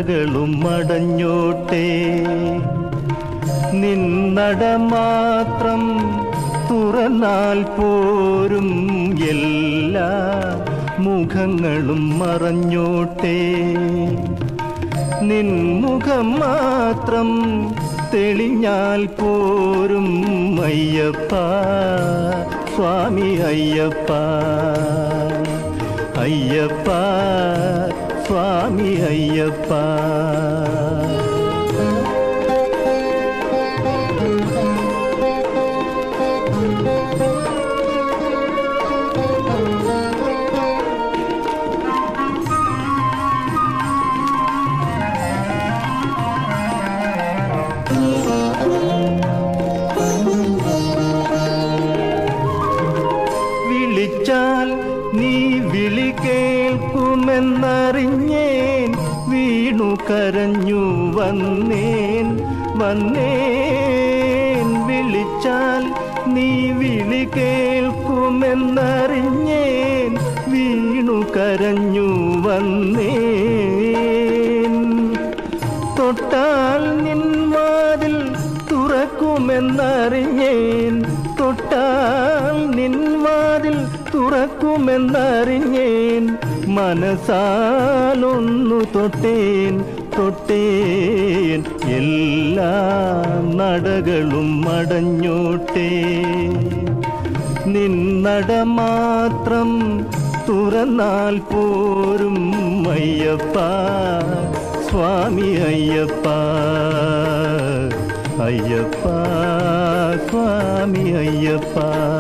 നടകളും മടഞ്ഞോട്ടെ. നിന്നട മാത്രം തുറന്നാൽ പോരും, എല്ലാ മുഖങ്ങളും മറഞ്ഞോട്ടെ. നിൻമുഖം മാത്രം തെളിഞ്ഞാൽ പോരും അയ്യപ്പ, സ്വാമി അയ്യപ്പ. അയ്യപ്പ, സ്വാമി അയ്യപ്പ. വിളിച്ചാൽ നീ വിളി കേൾക്കുമെന്നറിഞ്ഞേൻ, വീണു കരഞ്ഞു വന്നേൻ വന്നേൻ. വിളിച്ചാൽ നീ വിളി കേൾക്കുമെന്നറിഞ്ഞേൻ, വീണു കരഞ്ഞു വന്നേൻ. തൊട്ടാൽ നിൻ വാതിൽ തുറക്കുമെന്നറിഞ്ഞേൻ, തൊട്ടാൽ നിൻ വാതിൽ തുറക്കുമെന്നറിഞ്ഞേൻ. മനസാലൊന്നു തൊട്ടേൻ തൊട്ടേൻ, എല്ലാ നടകളും മടഞ്ഞോട്ടെ. നിന്നട മാത്രം തുറന്നാൽ പോരും അയ്യപ്പ, സ്വാമി അയ്യപ്പ. അയ്യപ്പ, സ്വാമി അയ്യപ്പ.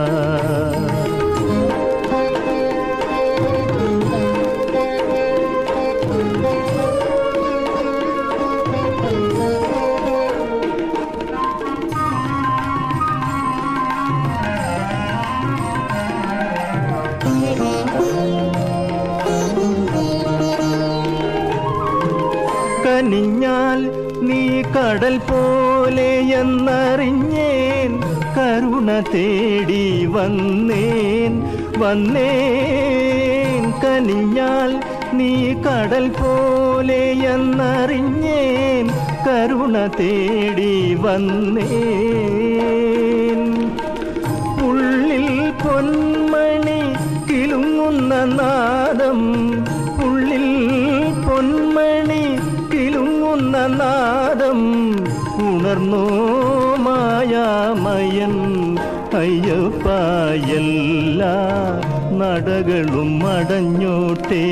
കനിഞ്ഞാൽ നീ കടൽ പോലെയെന്നറിഞ്ഞേൻ, കരുണ തേടി വന്നേൻ വന്നേൻ. കനിഞ്ഞാൽ നീ കടൽ പോലെയെന്നറിഞ്ഞേൻ, കരുണ തേടി വന്നേൻ. ഉള്ളിൽ പൊന്മണി കിലുങ്ങുന്ന നാദം, ഉള്ളിൽ പൊന്മണി കിലുങ്ങുന്ന നാദം. ഉണർന്നോ മായാമയൻ അയ്യപ്പ, എല്ലാ നടകളും മടഞ്ഞോട്ടെ.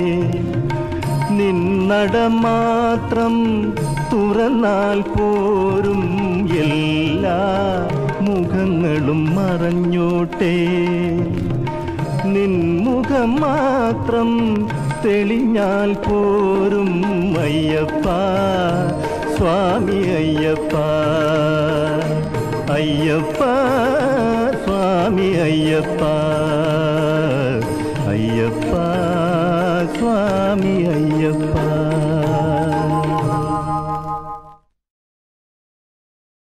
നിന്നട മാത്രം തുറന്നാൽ പോരും, എല്ലാ മുഖങ്ങളും മറഞ്ഞോട്ടെ. നിൻമുഖം മാത്രം തെളിഞ്ഞാൽ പോരും അയ്യപ്പ, സ്വാമി അയ്യപ്പ. അയ്യപ്പ, സ്വാമി അയ്യപ്പ. അയ്യപ്പ, സ്വാമി അയ്യപ്പ.